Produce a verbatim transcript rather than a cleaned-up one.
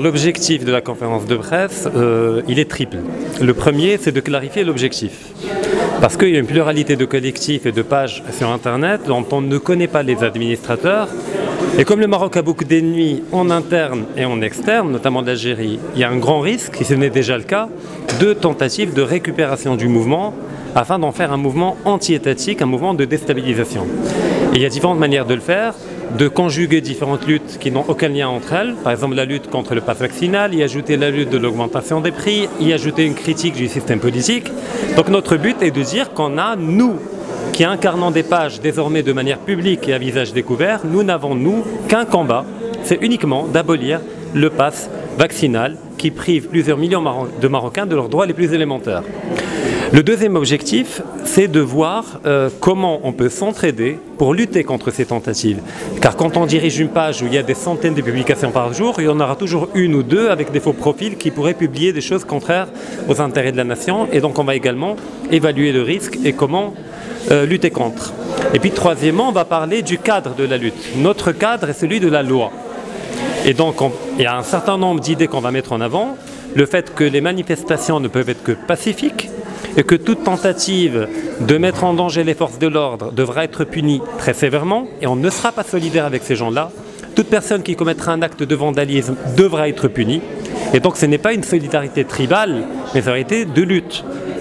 l'objectif de la conférence de presse, euh, il est triple. Le premier, c'est de clarifier l'objectif. Parce qu'il y a une pluralité de collectifs et de pages sur Internet dont on ne connaît pas les administrateurs. Et comme le Maroc a beaucoup d'ennemis en interne et en externe, notamment d'Algérie, il y a un grand risque, et ce n'est déjà le cas, de tentatives de récupération du mouvement afin d'en faire un mouvement anti-étatique, un mouvement de déstabilisation. Et il y a différentes manières de le faire, de conjuguer différentes luttes qui n'ont aucun lien entre elles, par exemple la lutte contre le pass vaccinal, y ajouter la lutte de l'augmentation des prix, y ajouter une critique du système politique. Donc notre but est de dire qu'on a, nous, qui incarnons des pages désormais de manière publique et à visage découvert, nous n'avons, nous, qu'un combat, c'est uniquement d'abolir le pass vaccinal qui prive plusieurs millions de Marocains de leurs droits les plus élémentaires. Le deuxième objectif, c'est de voir euh, comment on peut s'entraider pour lutter contre ces tentatives. Car quand on dirige une page où il y a des centaines de publications par jour, il y en aura toujours une ou deux avec des faux profils qui pourraient publier des choses contraires aux intérêts de la nation. Et donc on va également évaluer le risque et comment euh, lutter contre. Et puis troisièmement, on va parler du cadre de la lutte. Notre cadre est celui de la loi. Et donc on, il y a un certain nombre d'idées qu'on va mettre en avant. Le fait que les manifestations ne peuvent être que pacifiques, et que toute tentative de mettre en danger les forces de l'ordre devra être punie très sévèrement, et on ne sera pas solidaire avec ces gens-là. Toute personne qui commettra un acte de vandalisme devra être punie, et donc ce n'est pas une solidarité tribale, mais une solidarité de lutte.